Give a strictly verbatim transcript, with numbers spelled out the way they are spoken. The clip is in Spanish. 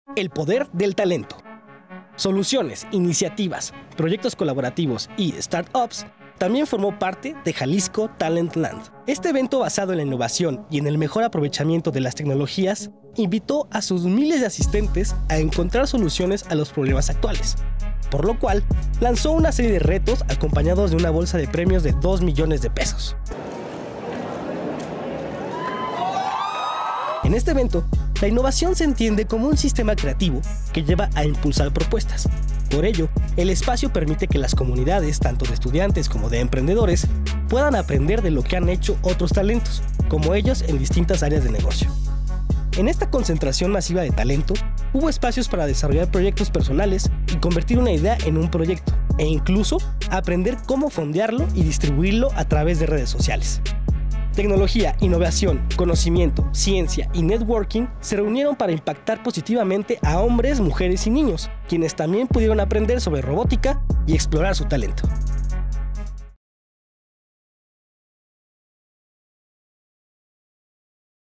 El poder del talento. Soluciones, iniciativas, proyectos colaborativos y startups también formó parte de Jalisco Talent Land. Este evento basado en la innovación y en el mejor aprovechamiento de las tecnologías invitó a sus miles de asistentes a encontrar soluciones a los problemas actuales, por lo cual lanzó una serie de retos acompañados de una bolsa de premios de dos millones de pesos. En este evento, la innovación se entiende como un sistema creativo que lleva a impulsar propuestas. Por ello, el espacio permite que las comunidades, tanto de estudiantes como de emprendedores, puedan aprender de lo que han hecho otros talentos, como ellos en distintas áreas de negocio. En esta concentración masiva de talento, hubo espacios para desarrollar proyectos personales y convertir una idea en un proyecto, e incluso aprender cómo fondearlo y distribuirlo a través de redes sociales. Tecnología, innovación, conocimiento, ciencia y networking se reunieron para impactar positivamente a hombres, mujeres y niños, quienes también pudieron aprender sobre robótica y explorar su talento.